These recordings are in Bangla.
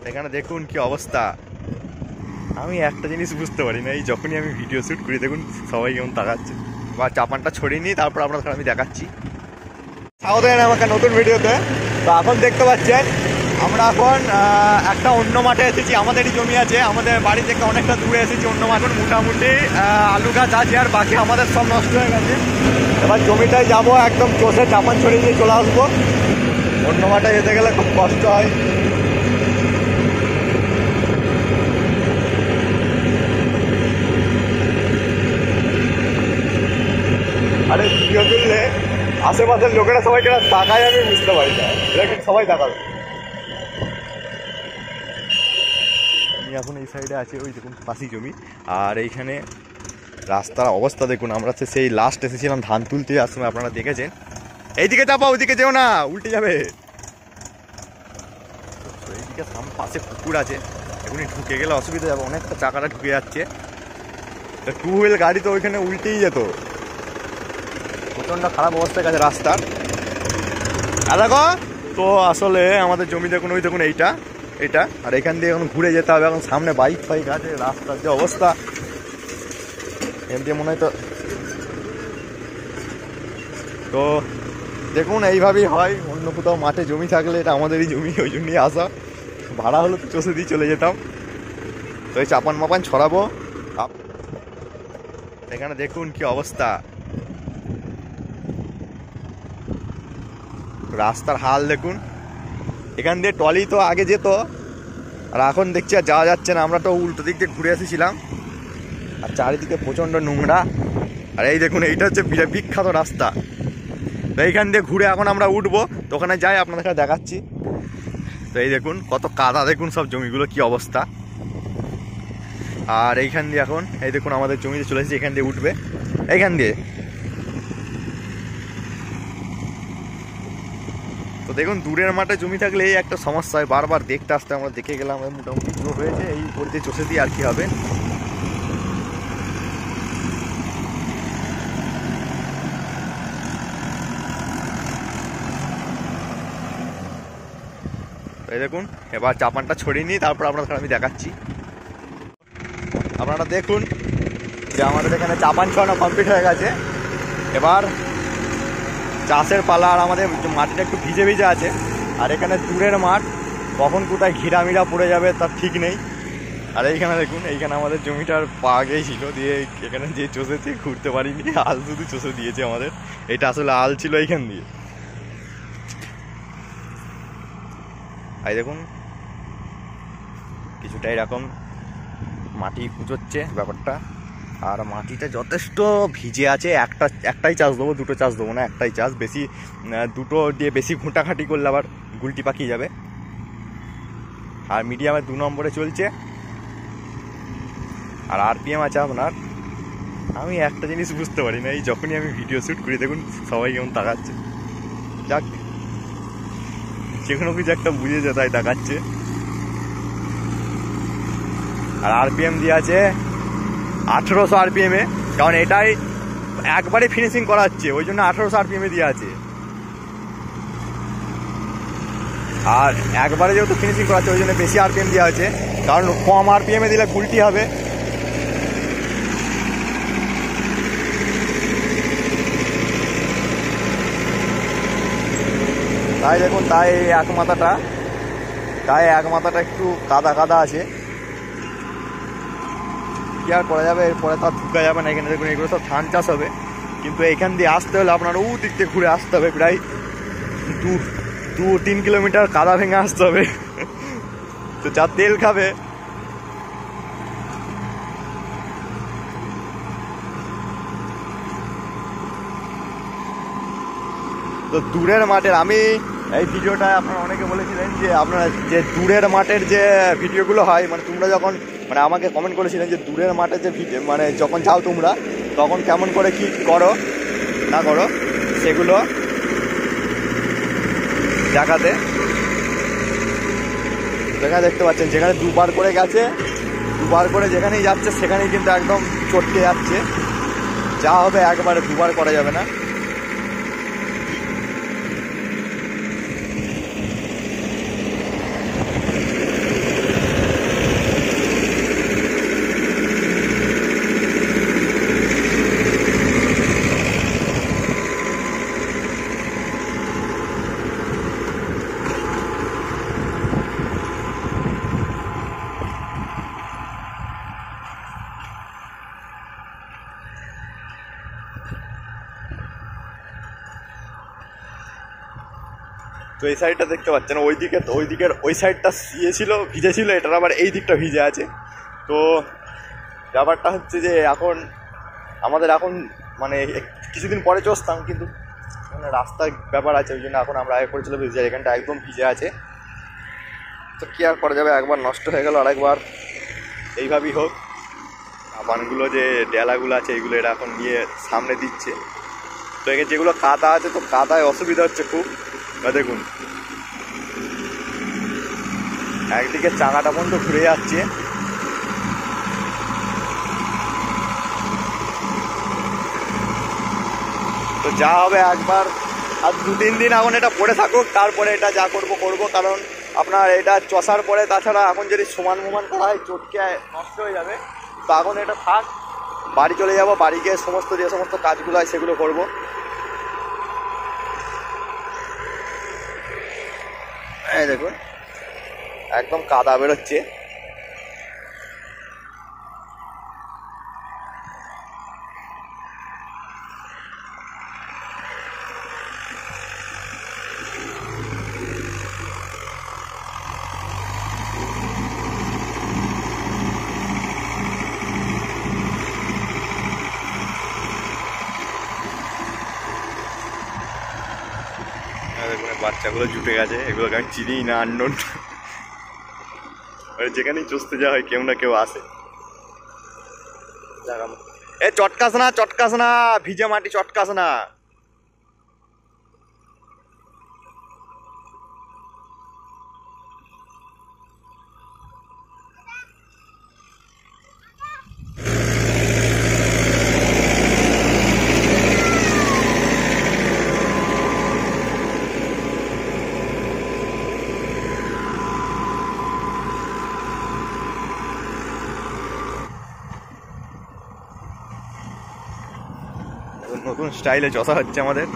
এখানে দেখুন কি অবস্থা। আমি একটা জিনিস বুঝতে পারি না, এই যখনই আমি ভিডিও শ্যুট করি দেখুন সবাই কেমন তাকাচ্ছে। বা চাপানটা ছড়িয়ে নিই, তারপর আপনাদের আমি দেখাচ্ছি। স্বাগত জানাই আমাকে নতুন ভিডিওতে। তো এখন দেখতে পাচ্ছেন আমরা এখন একটা অন্য মাঠে এসেছি। আমাদেরই জমি আছে, আমাদের বাড়ি থেকে অনেকটা দূরে এসেছি অন্য মাঠে। মোটামুটি আলু গাছ আছে, আর বাকি আমাদের সব নষ্ট হয়ে গেছে। এবার জমিটায় যাবো, একদম চষে চাপান ছড়িয়ে দিয়ে চলে আসবো। অন্য মাঠে যেতে গেলে খুব কষ্ট হয়। আরে ভিডিও তুললে আশেপাশের লোকেরা সবাই কেনা তাকায়, আমি বুঝতে পারি না, এটা কিন্তু সবাই তাকাবে। আমি এখন এই সাইডে আছি, ওই দেখুন পাশি জমি। আর এইখানে রাস্তার অবস্থা দেখুন। আমরা সেই লাস্ট এসেছিলাম ধান তুলতে, যাওয়ার সময় আপনারা দেখেছেন। এইদিকে যাবো, ওইদিকে যেও না, উল্টে যাবে। এইদিকে পাশে পুকুর আছে, এখনই ঢুকে গেলে অসুবিধা যাবে, অনেকটা চাকাটা ঢুকে যাচ্ছে। টু হুইল গাড়ি তো ওইখানে উল্টেই যেত। প্রচণ্ড খারাপ অবস্থা গেছে রাস্তার। দেখো তো আসলে আমাদের জমি দেখুন, ওই দেখুন এইটা এটা। আর এখান দিয়ে এখন ঘুরে যেতে হবে। এখন সামনে বাইক ফাইক আছে, রাস্তার যে অবস্থা এখান দিয়ে মনে হয় তো দেখুন এইভাবেই হয়। অন্য কোথাও মাঠে জমি থাকলে, এটা আমাদেরই জমি, ওই জন্যই আসা। ভাড়া হলো তো চষে দিয়ে চলে যেতাম। তো এই চাপান মাপান ছড়াবো। এখানে দেখুন কি অবস্থা, রাস্তার হাল দেখুন। এখান দিয়ে টলি তো আগে যেত, আর এখন দেখছি আর যাওয়া যাচ্ছে না। আমরা তো উল্টো দিক দিয়ে ঘুরে এসেছিলাম, আর চারিদিকে প্রচণ্ড নোংরা। আর এই দেখুন, এইটা হচ্ছে বিখ্যাত রাস্তা। তো এইখান দিয়ে ঘুরে এখন আমরা উঠবো, তো ওখানে যাই আপনাদের সাথে দেখাচ্ছি। তো এই দেখুন কত কাদা, দেখুন সব জমিগুলো কি অবস্থা। আর এইখান দিয়ে এখন এই দেখুন আমাদের জমিতে চলে এসেছি, এখান দিয়ে উঠবে এইখান দিয়ে। তো দেখুন দূরের মাঠে জমি থাকলে এই একটা সমস্যা হয়, বারবার দেখতে আসতে। আমরা দেখে গেলাম, মোটামুটি পুরো হয়েছে, এই উপর দিয়ে চষে দিয়ে আর কি হবে। এই দেখুন এবার চাপানটা ছড়িয়ে নিই, তারপর আপনাদের আমি দেখাচ্ছি। আপনারা দেখুন যে আমাদের এখানে চাপান ছড়ানো কমপ্লিট হয়ে গেছে। এবার চাষের পালা। আর আমাদের মাটিটা একটু ভিজে ভিজে আছে। আর এখানে দূরের মাঠ, কখন কোথায় ঘিরামিরা পড়ে যাবে তার ঠিক নেই। আর এইখানে দেখুন, এইখানে আমাদের জমিটার পা গিয়েছিল, দিয়ে এখানে যে চষেছে ঘুরতে পারিনি, আল শুধু চষে দিয়েছে আমাদের। এটা আসলে আল ছিল এইখান দিয়ে। এই দেখুন কিছুটা এরকম মাটি কুচোচ্ছে ব্যাপারটা। আর মাটিটা যথেষ্ট ভিজে আছে। একটাই চাষ দেবো, দুটো চাষ দেবো না, একটাই চাষ। বেশি দুটো দিয়ে বেশি ঘুঁটাঘাটি করলে আবার গুলটি পাকিয়ে যাবে। আর মিডিয়ামে 2 নম্বরে চলছে। আর আরপিএম আছে আপনার, আমি একটা জিনিস বুঝতে পারি না, এই যখনই আমি ভিডিও শ্যুট করি দেখুন সবাই কেমন তাকাচ্ছে। যাক, যেকোনো কিছু একটা বুঝেছে তাই তাকাচ্ছে। আর আরপিএম দিয়ে আছে 1800 আরপিএমে, কারণ এটাই একবারে ফিনিশিং করা হচ্ছে, ওই জন্য 1800 আরপিএমে দিয়ে আছে। আর একবারে যেহেতু ফিনিশিং করা হচ্ছে ওই জন্য বেশি আরপিএম দেওয়া হচ্ছে, কারণ কম আরপিএমে দিলে গুলটি হবে। তাই দেখুন, তাই এক মাথাটা একটু কাদা কাদা আছে। কি আর করা যাবে, এরপরে তো আর ঢুকা যাবে না। এখানে দেখুন এগুলো সব ধান চাষ হবে, কিন্তু এখান দিয়ে আসতে হলে আপনার ও দিক দিয়ে ঘুরে আসতে হবে, প্রায় 2-3 কিলোমিটার কাদা ভেঙে আসতে হবে। তো যা তেল খাবে। তো দূরের মাঠের, আমি এই ভিডিওটা আপনারা অনেকে বলেছিলেন যে আপনারা যে দূরের মাঠের যে ভিডিওগুলো হয়, মানে তোমরা যখন মানে আমাকে কমেন্ট করেছিলেন যে দূরের মাঠে যে ভিডিও, মানে যখন যাও তোমরা তখন কেমন করে কি করো না করো সেগুলো দেখাতে। যেখানে দেখতে পাচ্ছেন, যেখানে দুবার করে গেছে, দুবার করে যেখানেই যাচ্ছে সেখানেই কিন্তু একদম চটকে যাচ্ছে। যা হবে একবারে, দুবার করা যাবে না। এই সাইডটা দেখতে পাচ্ছেন, ওইদিকের ওই সাইডটা ইয়ে ছিল, ভিজে ছিল, এটার আবার এই দিকটা ভিজে আছে। তো ব্যাপারটা হচ্ছে যে আমাদের এখন মানে কিছুদিন পরে চসতাম, কিন্তু মানে রাস্তার ব্যাপার আছে, ওই জন্য এখন আমরা আগে করে চলে ভিজে, এখানটা একদম ভিজে আছে। তো কী আর করা যাবে, একবার নষ্ট হয়ে গেল, আরেকবার এইভাবেই হোক। বানগুলো যে ডেলাগুলো আছে এইগুলো এরা এখন নিয়ে সামনে দিচ্ছে। তো এখানে যেগুলো কাদা আছে, তো কাদায় অসুবিধা হচ্ছে খুব। দেখুন একদিকে চাকাটা পর্যন্ত ঘুরে যাচ্ছে। তো যা হবে একবার আর 2-3 দিন এখন এটা পড়ে থাকুক, তারপরে এটা যা করব, কারণ আপনার এটা চষার পরে তাছাড়া এখন যদি সমান করা হয় চটকে নষ্ট হয়ে যাবে। তো এখন এটা থাক, বাড়ি চলে যাব, বাড়ি গিয়ে যে সমস্ত কাজগুলো হয় সেগুলো করব। এই দেখুন একদম কাদা বেরোচ্ছে। বাচ্চাগুলো জুটে গেছে, এগুলোকে আমি চিনিই না, আননোন। যেখানেই চষতে যাওয়া হয় কেউ না কেউ আসে। এ চটকাস না, ভিজে মাটি চটকাস না। নতুন স্টাইলে চষা হচ্ছে আমাদের।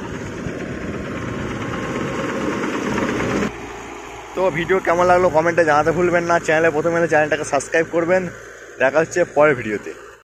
তো ভিডিও কেমন লাগলো কমেন্টে জানাতে ভুলবেন না। চ্যানেলে প্রথমে চ্যানেলটাকে সাবস্ক্রাইব করবেন। দেখা হচ্ছে পরের ভিডিওতে।